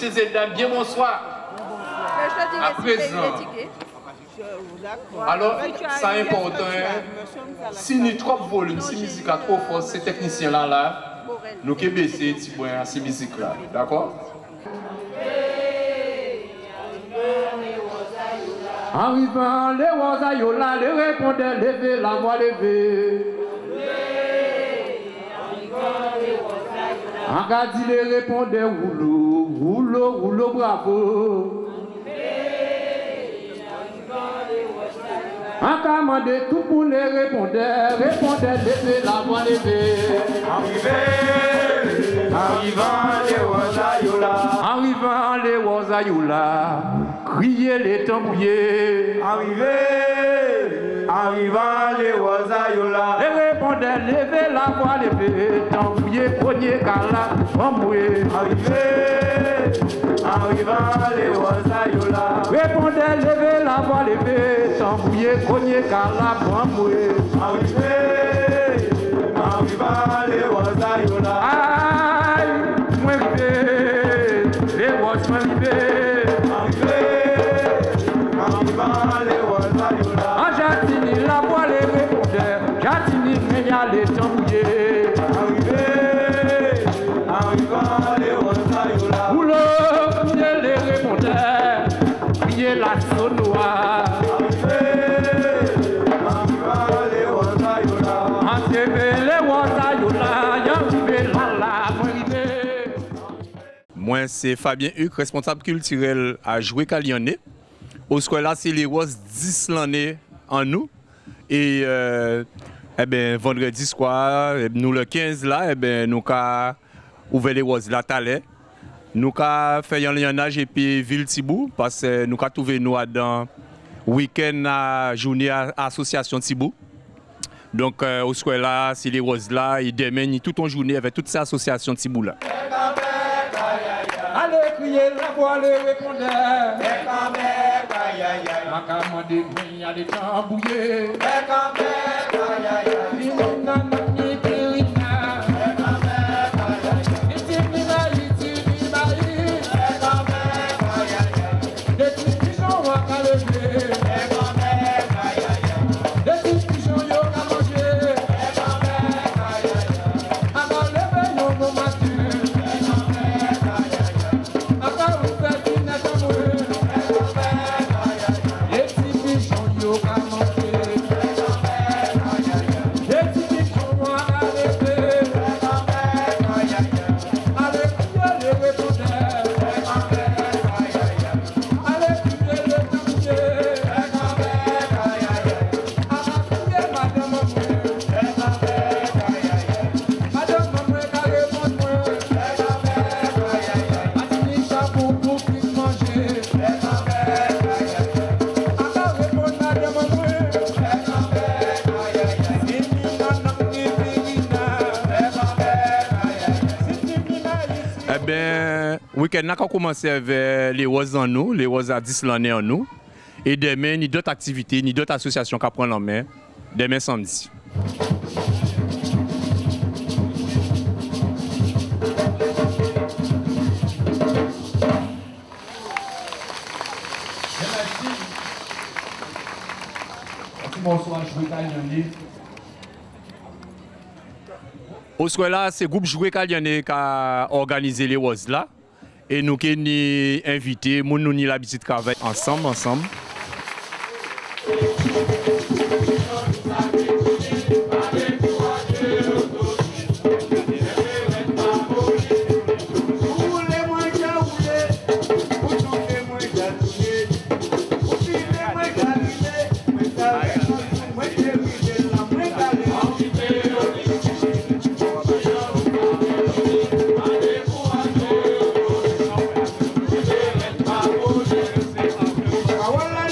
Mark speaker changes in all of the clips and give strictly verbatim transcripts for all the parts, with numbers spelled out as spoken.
Speaker 1: messieurs et dames, bien bonsoir. À présent, alors, ça important, si nous trop volume, si musique a trop fort, ces techniciens-là, là, nous qui baisser, si bon, à ces musiques-là, d'accord?
Speaker 2: Arrivant les Wazayola, les répondeurs levés, la voix levée. Angadi les répondeurs, rouleau, rouleau, rouleau, bravo. Encamandé tout pour les répondeurs, répondeurs levés, la voix levée.
Speaker 3: Arrivé, arrivant les Wazayola.
Speaker 2: Arrivant les Wazayola. Criez les tambouillés.
Speaker 3: Arrivé, arrivant les Wazayola.
Speaker 2: Les répondeurs, levez la voix, levez, tambouillés, cognez, cala, bamboué.
Speaker 3: Arrivé, arrivant les Wazayola.
Speaker 2: Répondeurs, levez la voix, levez, tambouillés, cognez, cala, bamboué.
Speaker 3: Arrivé, arrivant les Wazayola.
Speaker 2: Aïe, moi rivé, les wasses moi rivé. En Jatini, la voix les répondeurs, Jatini, mais y a les tambouillés.
Speaker 3: Arrivé, arrivant les Wazayola.
Speaker 2: Boulot, criez les répondeurs, criez la sonoire.
Speaker 3: Arrivé, arrivant les Wazayola.
Speaker 2: En T V, les Wazayola, y'en rivé là là, moi rivé.
Speaker 1: Moi, c'est Fabien Huc, responsable culturel à Jouer Kalionné. Au square là, c'est les Roses dix l'année en nous. Et euh, eh ben, vendredi soir, nous le quinze là, eh ben, nous avons ouvert les Roses là, talé. Nous avons fait un lionnage et puis Ville Tibou, parce que nous avons trouvé nous dans week-end à journée à association Tibou. Donc euh, au square là, c'est les Roses là, ils démènent toute une journée avec toutes ces associations Tibou là.
Speaker 2: Allez crier la voix les répondeurs. Ma commande, il y a des tambouillés.
Speaker 1: Le week-end a commencé avec les Roses en nous, les Roses à dix l'année en nous. Et demain, ni d'autres activités, ni d'autres associations qui prennent en main. Demain samedi.
Speaker 2: Bonsoir, Jouer Kalionné.
Speaker 1: Au soir là, c'est le groupe Jouer Kalionné qui a organisé les Roses là. Et nous qui sommes invités, nous avons l'habitude de travailler ensemble, ensemble.
Speaker 3: Hola.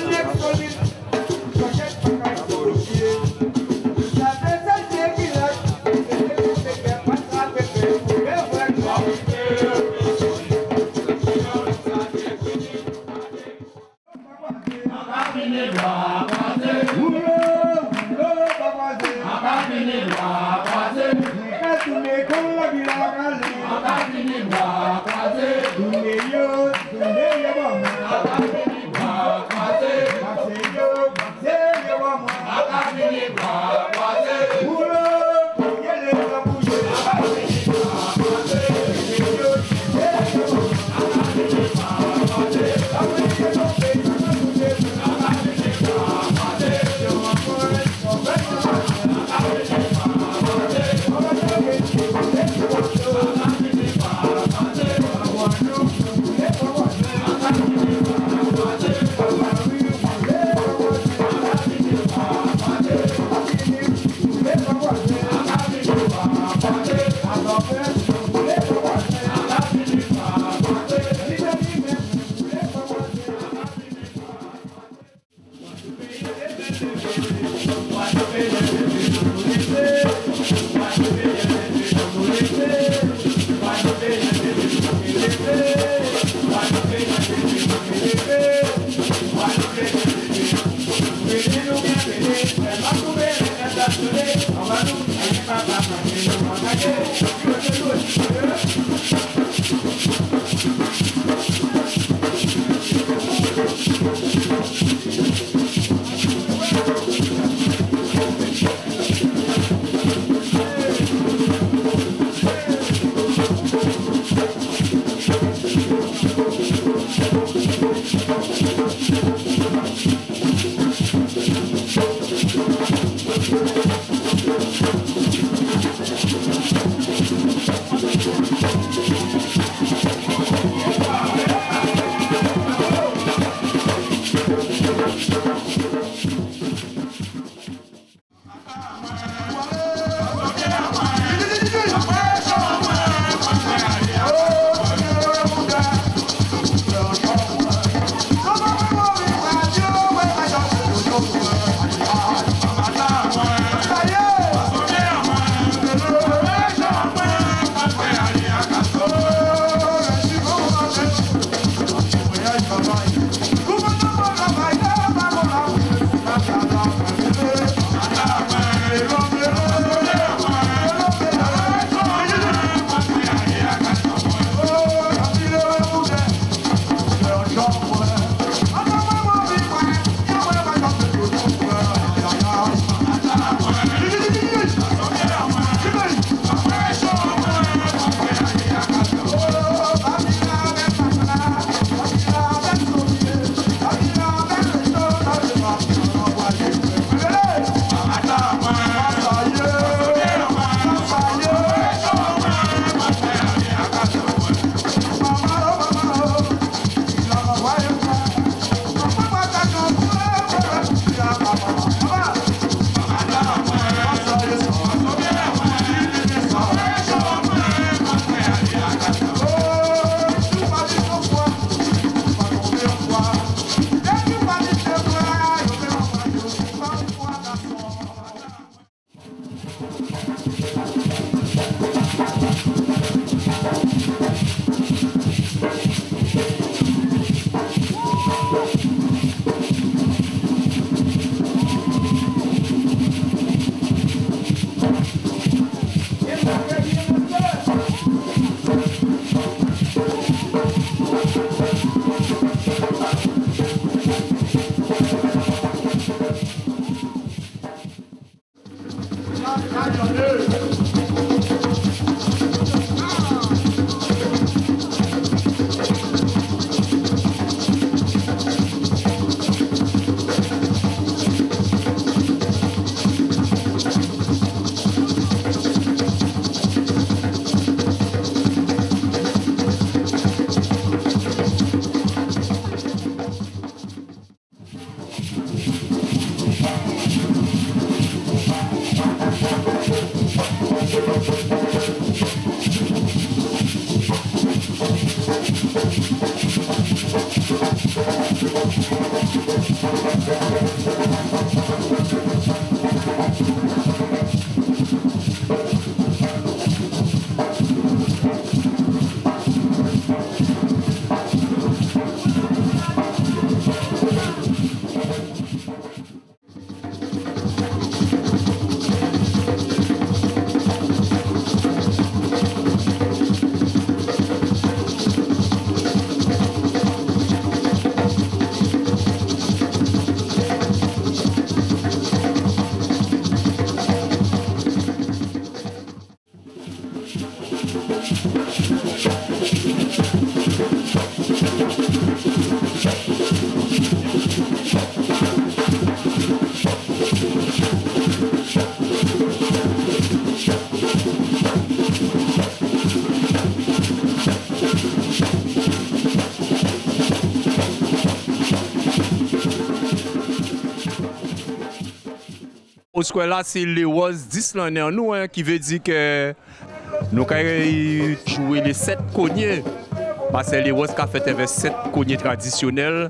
Speaker 1: Au square là, c'est les was dix l'année en nous, hein, qui veut dire que nous avons joué les sept cognés. Parce que les was qui fait avec sept cognés traditionnels.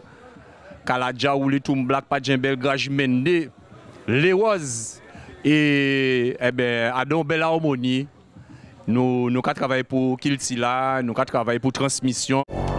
Speaker 1: Kaladja ou les Toumblack, Padjembel, Graj Mende, les was. Et eh ben, à une belle harmonie, nous avons travaillé pour Kiltila, nous avons travaillé pour transmission.